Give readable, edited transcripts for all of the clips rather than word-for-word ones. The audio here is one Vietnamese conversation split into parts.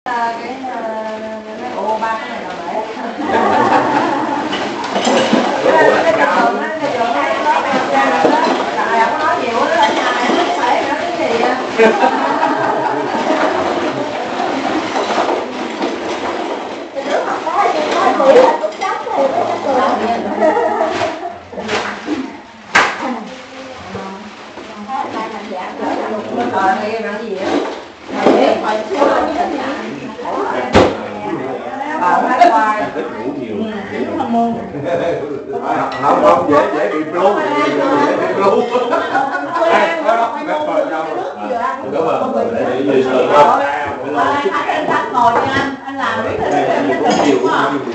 ô ba cái này là bể. Trời không nói nhiều nữa, ở nhà này nó bể nữa cái gì vậy? Cái đứa học có tuổi là cũng chắc thì mới cho cười. Trời ơi, làm gì vậy? Bà nói hoài. Không, dễ bị blue. Dễ bị blue. Đúng rồi, để gì rồi đó. Anh Thắng ngồi nha anh làm biết thế này Cũng nhiều cũng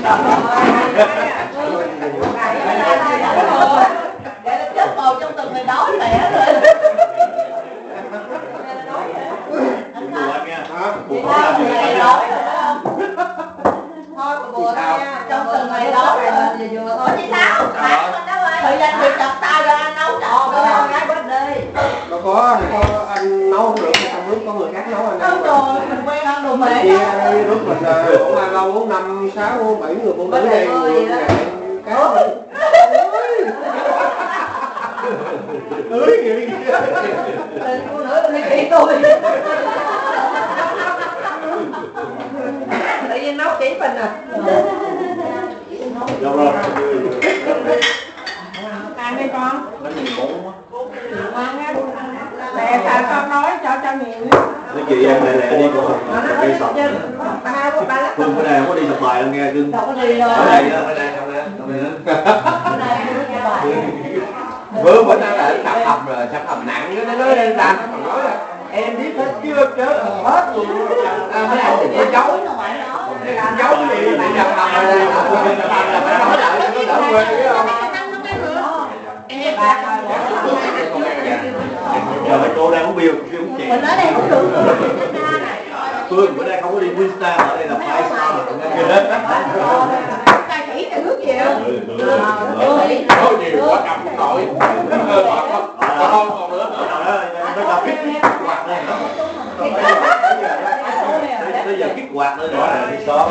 để nó chết ngồi trong từng người đói mẹ rồi. Chị Thao từng ngày đói rồi đó. Thôi bà bùa thôi nha, trong từng ngày đói rồi vừa thôi. Chị Thao, bán mình đâu rồi. Thời gian chị chọc tay rồi anh nấu trò cho con gái bớt đi. Đâu có anh nấu không được, trong lúc có người khác nấu anh nấu rồi, mình quen ăn đồ mẹ. Lúc mình cũng ăn lâu 4, 5, 6, 7 người phụ nữ đây cá. Ưới kìa. Phụ nữ đi kỹ tôi. Tự nhiên nấu chỉ mình à. Đâu rồi. Ăn đi con. Bánh mì cuốn á. Ngon á. Mẹ sao con nói cho nhiều. Nói chị em lẹ đi con. Cây sọc. Phương bữa nay không có đi sọc bài đâu nghe cưng. Đâu có đi đâu. Ở đây đó, ở đây. Bữa bữa nay là sập hầm nặng nó nói lên làm nói là em biết hết chưa chứ hết luôn. Mấy anh đừng có giấu. Giấu gì này sập hầm là phải nói lại cho nó đỡ quê biết không? Giờ mấy cô đang uống bia uống chè. Mình ở đây cũng được. Phương bữa nay không có đi Winston, ở đây là Five Star. Ta chỉ cho nước nhiều. Nói nhiều quá cầm không nổi. Còn nữa. Nó là kích quạt này nữa. Bây giờ kích quạt nữa nữa là đi sớm.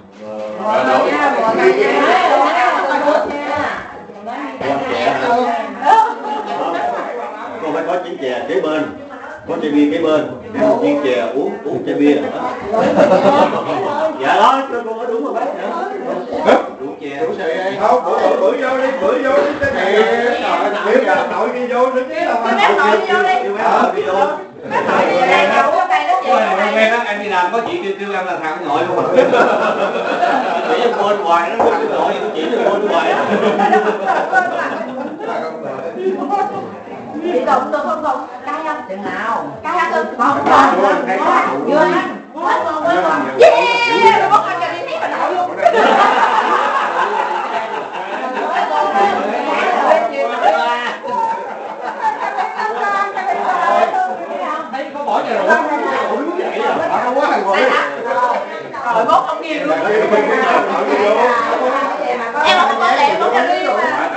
Cô phải có chén chè kế bên, có chai bia kế bên, một chén chè uống chai bia nữa. Dạ đó, cô nói đúng rồi bác. Đủ chè. Đủ chè. Không, bữa vô đi, cái này. Nếu là nội đi vô nữa chứ đâu. Cái nội đi vô đi. Đi vô. Cái nội đi vô đây đâu có tay nó gì. Em đi làm có chị kêu em là thằng nội luôn mà. Chỉ cho quên hoài nó thằng nội nó chỉ cho quên hoài. Chị Tùng được không Tùng? Cái không? Chừng nào? Cái hả cưng? Không, vừa ăn. Quá ngon, quá ngon. Yeah! Rồi bắt anh cho đi tiếp bà nội luôn. Thấy có bỏ chè rượu. Ủa vậy à? Không quá hàng rồi. Rồi mốt không ghi luôn. Em không có lẹ, mốt cho đi mà.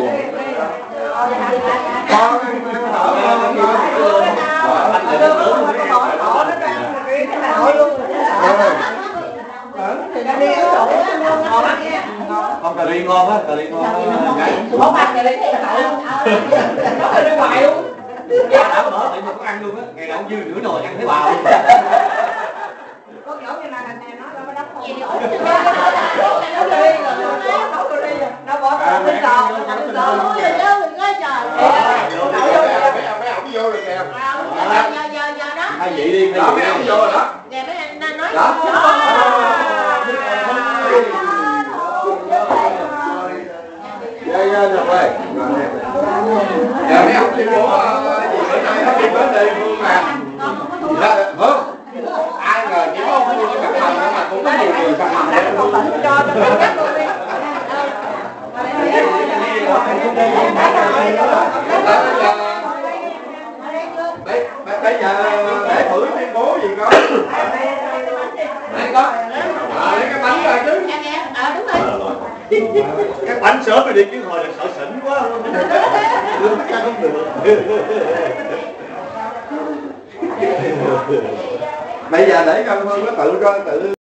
Con cà ri ngon á, cà ri ngon. Không ăn cà ri thì phải luôn. Nó cà ri hoài luôn. Đã mở thì mà có ăn luôn á, ngày nào cũng dư nửa nồi ăn thấy bào luôn. Con nhỏ như này nè, nó đâu có đắp không. Nấu cà ri rồi, nấu cà ri rồi. Nó bỏ cái tinh giò, tinh giò. Ôi trời ơi, mình nói trời. Mấy ổng vô rồi kìa. Giờ đó. Hai vị đi, mấy ổng vô rồi đó. Nè mấy anh nói. Đó. Dạ, được rồi. Giờ mấy ổng đi bố gì bữa nay nó đi bến đi Phương mà. Vâng. Ai ngờ chỉ có Phương cái cặp hầm mà cũng có nhiều người cặp hầm đấy. Cho tôi cắt luôn đi. Bây giờ để thử tuyên bố gì con? Đây con. Lấy cái bánh ra chứ. Đúng rồi. Cái bánh sớm rồi đi chứ hồi là sợ xỉn quá. Chắc không được. bây giờ để Ngân Phương nó tự